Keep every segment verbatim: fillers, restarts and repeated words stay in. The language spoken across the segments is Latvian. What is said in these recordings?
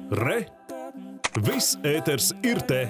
Re! Viss ēters ir te!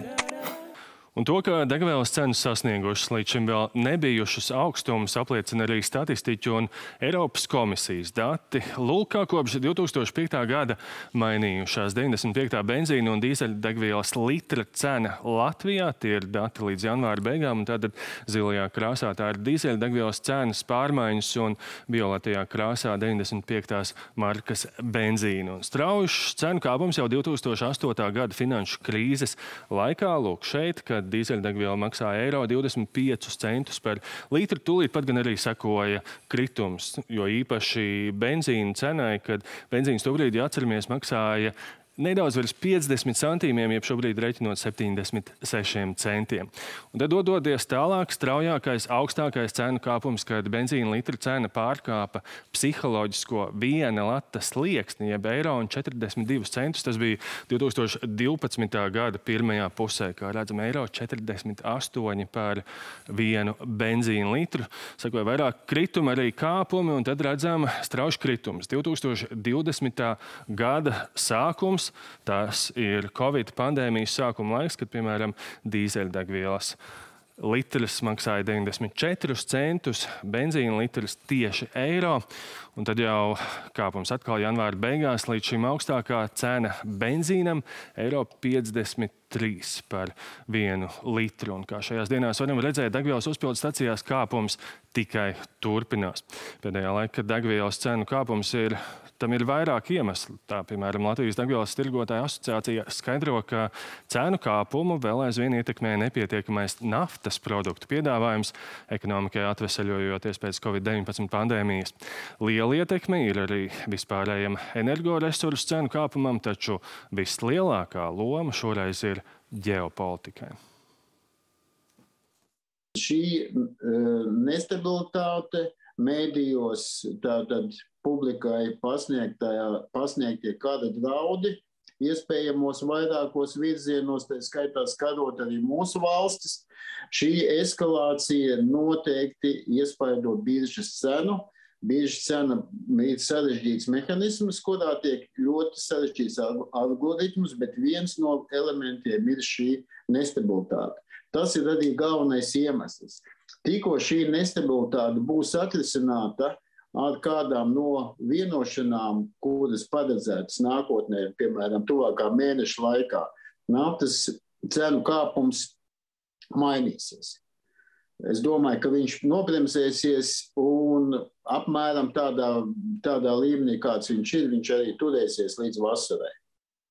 Un to, ka degvielas cenas sasniegušas līdz šim vēl nebijušas augstumus, apliecina arī statistiķu un Eiropas komisijas dati. Lūkā kopš divi tūkstoši piektā gada mainījušās deviņdesmit piektā benzīna un dīzeļdegvielas litra cena Latvijā. Tie ir dati līdz janvāra beigām, un tātad zilajā krāsā tā ir dīzeļdegvielas cenas pārmaiņas un violetajā krāsā deviņdesmit piektās markas benzīna. Un straujušs cenu kāpums jau divi tūkstoši astotā gada finanšu krīzes laikā. Lūk šeit, kad dīzeļdegviela maksāja eiro divdesmit piecus centus par litru, tūlīt pat gan arī sekoja kritums, jo īpaši benzīna cenai, kad benzīns tobrīd, ja atceramies, maksāja nedaudz virs piecdesmit centīmiem, jeb šobrīd reķinot septiņdesmit sešiem centiem. Un tad dodies tālāk straujākais, augstākais cenu kāpums, kad benzīna litra cena pārkāpa psiholoģisko viena lata slieksni, jeb eiro un četrdesmit divus centus. Tas bija divi tūkstoši divpadsmitā gada pirmajā pusē, kā redzam, eiro četrdesmit astoņi par vienu benzīna litru. Sakoja vairāk kritumi, arī kāpumi, un tad redzam strauji kritums. divi tūkstoši divdesmitā gada sākums. Tas ir Covid pandēmijas sākuma laiks, kad, piemēram, dīzeļdegvielas litrs maksāja deviņdesmit četrus centus, benzīna litrs tieši eiro. Un tad jau kāpums atkal janvāra beigās līdz šim augstākā cena benzīnam eiro piecdesmit trīs par vienu litru. Un kā šajās dienās varam redzēt, degvielas uzpildes stacijās kāpums tikai turpinās. Pēdējā laika degvielas cenu kāpums ir, tam ir vairāk iemeslu. Tā, piemēram, Latvijas degvielas tirgotāju asociācija skaidro, ka cenu kāpumu vēl aizvien ietekmē nepietiekamais naftas produktu piedāvājums ekonomikai atveseļojoties pēc Covid deviņpadsmit pandēmijas. Liela ietekme ir arī vispārējiem energoresursu cenu kāpumam, taču vislielākā loma šoreiz ir ģeopolitikai. Šī uh, nestabilitāte mēdījos, tātad publikai pasniegtie kāda draudi, iespējamos vairākos virzienos, tā skaitā skatot arī mūsu valstis. Šī eskalācija noteikti iespaido biržas cenu. Biržas cena ir sarežģīts mehanisms, kurā tiek ļoti sarežģīts algoritmus, bet viens no elementiem ir šī nestabilitāte. Tas ir arī galvenais iemesls. Tikko šī nestabilitāte būs atrisināta ar kādām no vienošanām, kuras paredzētas nākotnē, piemēram, tuvākā mēneša laikā, naftas cenu kāpums mainīsies. Es domāju, ka viņš nobremzēsies un apmēram tādā, tādā līmenī, kāds viņš ir, viņš arī turēsies līdz vasarai.